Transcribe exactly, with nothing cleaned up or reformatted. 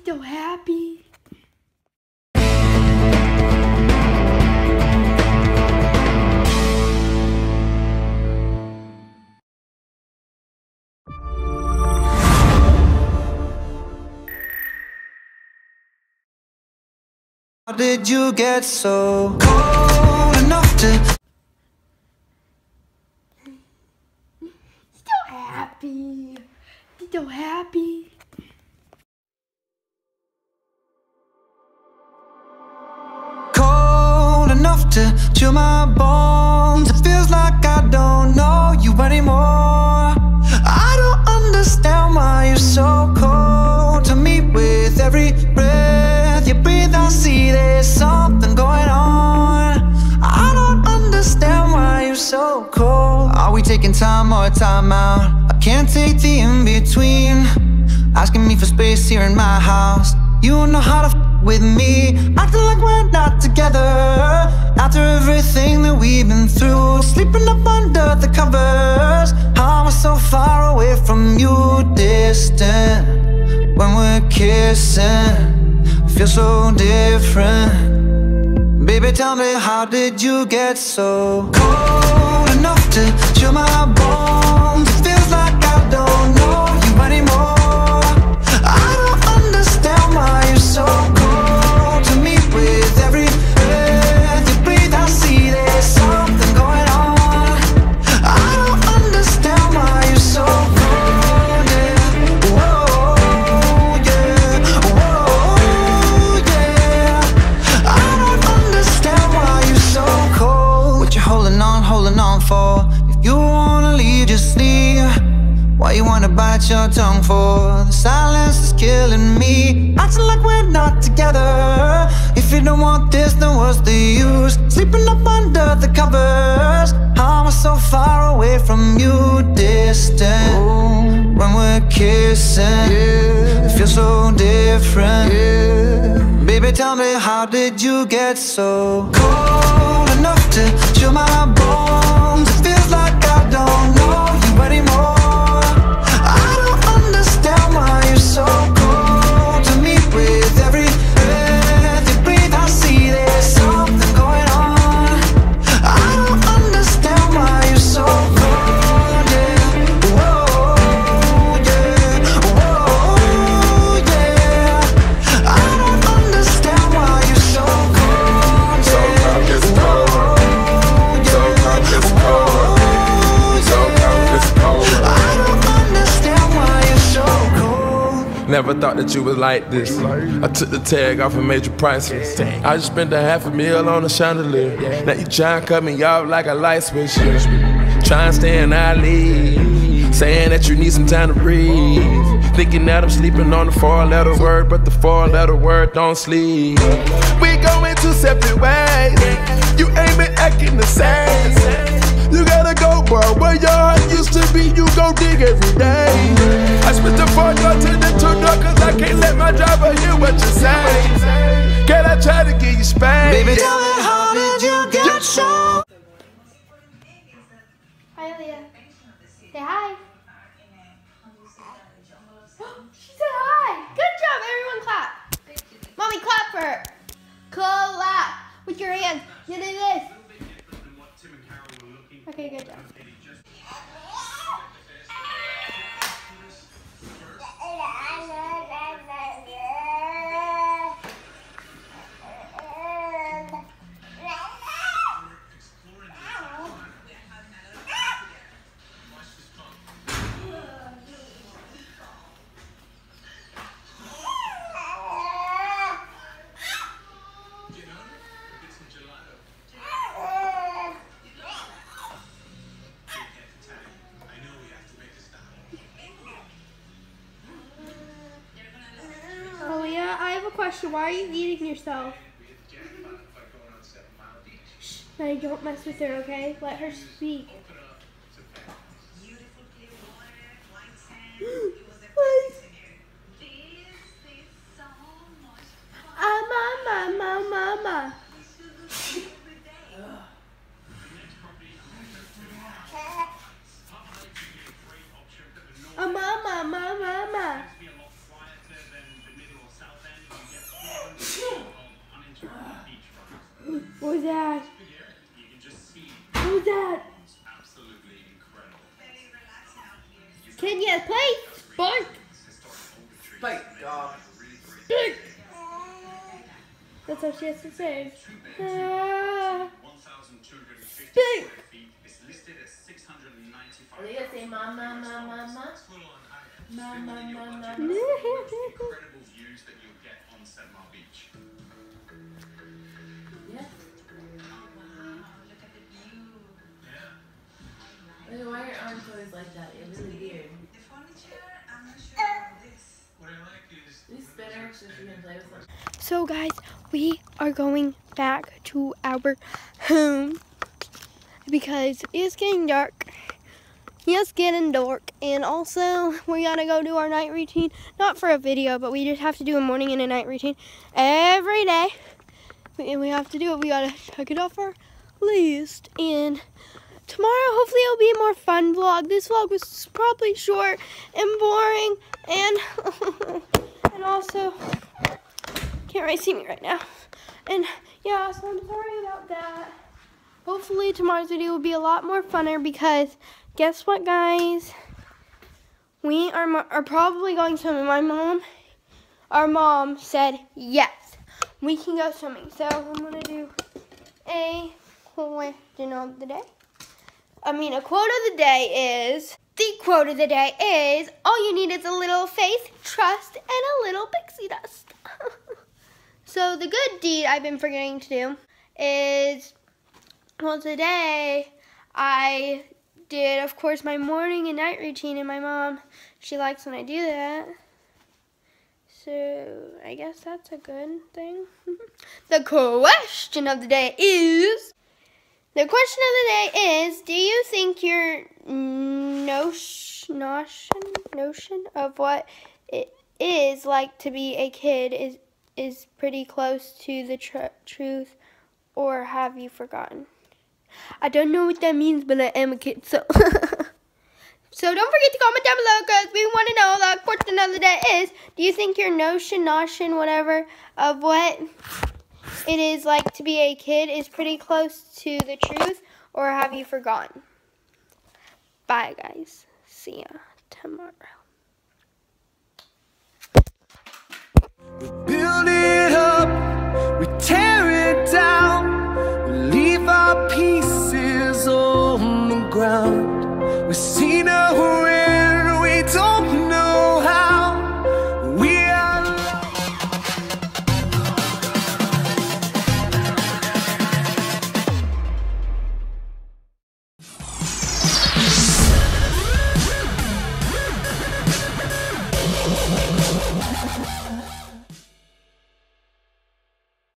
Still happy? How did you get so cold enough to Still happy? Still happy? cold enough to chill my bones? It feels like I don't know you anymore. I don't understand why you're so cold to me. With every breath you breathe, I see there's something going on. I don't understand why you're so cold. Are we taking time or time out? I can't take the in-between. Asking me for space here in my house. You know how to f with me, acting like we're not together. After everything that we've been through, sleeping up under the covers. How am I so far away from you, distant? When we're kissing, feel so different. Baby, tell me, how did you get so cold enough to chill my bones? It feels like I don't know you anymore. I don't understand why you're so cold to me. With every breath you breathe, I see there's something going on. I don't understand why you're so cold, yeah. Whoa, yeah, whoa, yeah. I don't understand why you're so cold. What you holding on, holding on for? If you wanna leave, just leave. Why you wanna bite your tongue for? The silence is killing me, acting like we're not together. If you don't want this, then what's the use? Sleeping up under the covers. How am I so far away from you, distant? Ooh, when we're kissing, yeah, it feels so different, yeah. Baby, tell me, how did you get so cold enough to chill my bones? It feels like I don't know you anymore. Why you're so cold to me? With every breath you breathe, I see there's something going on. I don't understand why you're so cold, yeah. Whoa, yeah, whoa, yeah. I don't understand why you're so cold, yeah. So cold, it's cold. So cold, it's cold. So cold, it's cold. I don't understand why you're so cold. Never thought that you was like this. I took the tag off and made you priceless. I just spent a half a meal on a chandelier. Now you try and cut me off like a light switch. Try and stay in our league, saying that you need some time to breathe. Thinking that I'm sleeping on the four-letter word, but the four-letter word don't sleep. We going two separate ways. You ain't been acting the same. You gotta go, bro. Where your heart used to be, you go dig every day. I switched the four door to the two door, cause I can't let my driver hear what you say. Can I try to give you space? Baby, tell me, how did you get so? Hi, Leah. Say hi. She said hi. Good job. Everyone clap. Mommy, clap for her. Clap with your hands. You did this. Okay, good job. Question, why are you eating yourself? Shh, Maddie, don't mess with her, okay? Let her speak. Ah, mama, mama, mama. Ah, mama, mama, mama. Can you play Spike? Spike, dog. Spike. That's all she has to say. Ah, Spike. Are they gonna say mama, mama, mama? Mama, mama, Incredible views that you'll get on Sedmar Beach. Yeah. Yeah. Why are your arms always like that? It's really weird. What I like is These spinners, so she can play with them. So guys, we are going back to our home because it's getting dark. It's getting dark, and also we gotta go do our night routine. Not for a video, but we just have to do a morning and a night routine every day. And we have to do it. We gotta check it off our list. And tomorrow, hopefully, it'll be a more fun vlog. This vlog was probably short and boring, and and also can't really see me right now. And yeah, so I'm sorry about that. Hopefully, tomorrow's video will be a lot more funner because guess what, guys? We are are probably going swimming. My mom, our mom said yes, we can go swimming. So I'm gonna do a question of the day. I mean, a quote of the day is, the quote of the day is, all you need is a little faith, trust, and a little pixie dust. So the good deed I've been forgetting to do is, well, today I did, of course, my morning and night routine, and my mom, she likes when I do that. So I guess that's a good thing. The question of the day is, the question of the day is, do you think your notion, notion, notion of what it is like to be a kid is is pretty close to the tr truth, or have you forgotten? I don't know what that means, but I am a kid, so. So don't forget to comment down below because we want to know. The question of the day is, do you think your notion, notion, whatever, of what it is like to be a kid is pretty close to the truth, or have you forgotten? Bye, guys. See ya tomorrow.